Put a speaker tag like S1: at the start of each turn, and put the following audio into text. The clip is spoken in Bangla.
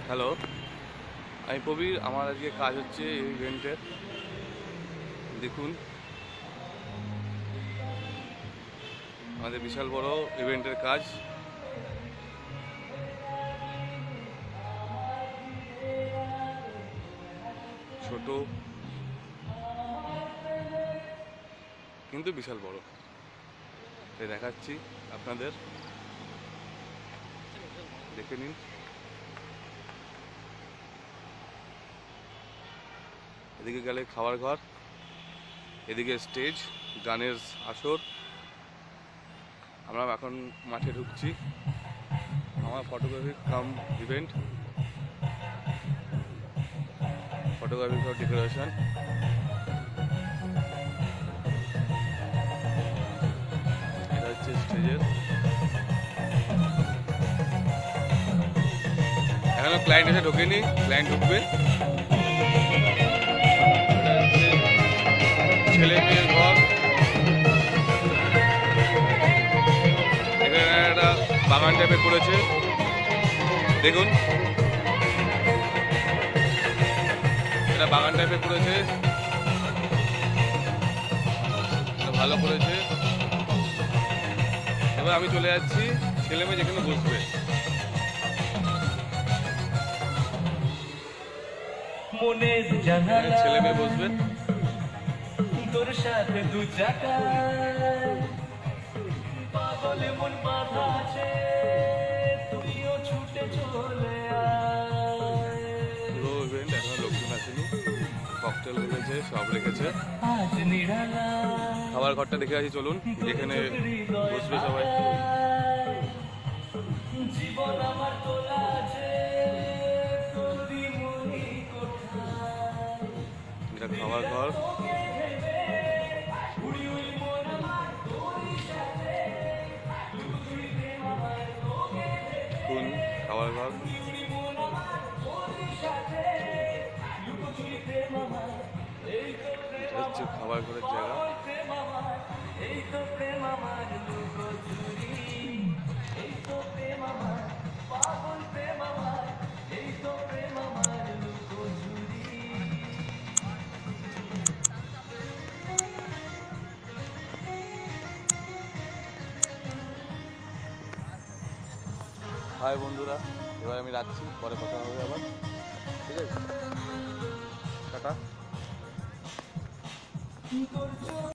S1: হ্যালো, আমি প্রবীর। আমার আজকে কাজ হচ্ছে এই ইভেন্টের। দেখুন, আমাদের বিশাল বড় ইভেন্টের কাজ। ছোট কিন্তু বিশাল বড়, তাই দেখাচ্ছি আপনাদের, দেখে নিন। এদিকে গেলে খাওয়ার ঘর, এদিকে স্টেজ, গানের আসর। আমরা এখন মাঠে ঢুকছি। আমার photography cum event, photography for decoration. এটা হচ্ছে স্টেজের। এখনো ক্লায়েন্ট এসে ঢোকেনি, ক্লায়েন্ট ঢুকবে। ছেলে মেয়ের ঘর। এখানে একটা বাগান টাইপের করেছে, দেখুন। এটা বাগান টাইপের করেছে, ভালো করেছে। এবার আমি চলে যাচ্ছি ছেলে মেয়ে যেখানে বসবে। ছেলে মেয়ে বসবে,
S2: তোর সাথে দু চাকা পাগলে মন বাঁধা আছে, তুইও ছুটে চলে আয়।
S1: পুরো ইভেন্ট এখন লোকজন আসেনি, ককটেল রেখেছে, সব রেখেছে।
S2: আজ নিরালা
S1: খাবার ঘরটা দেখে আসি, চলুন, যেখানে বসবে সবাই।
S2: জীবন আমার তোলা আছে, তোরই মনি কোঠায়।
S1: এটা খাবার ঘর। কোন খাবার ঘর? এটা হচ্ছে খাবার ঘরের জায়গা। হাই বন্ধুরা, এবার আমি রাখছি, পরে কথা হবে আবার, ঠিক আছে? টাটা।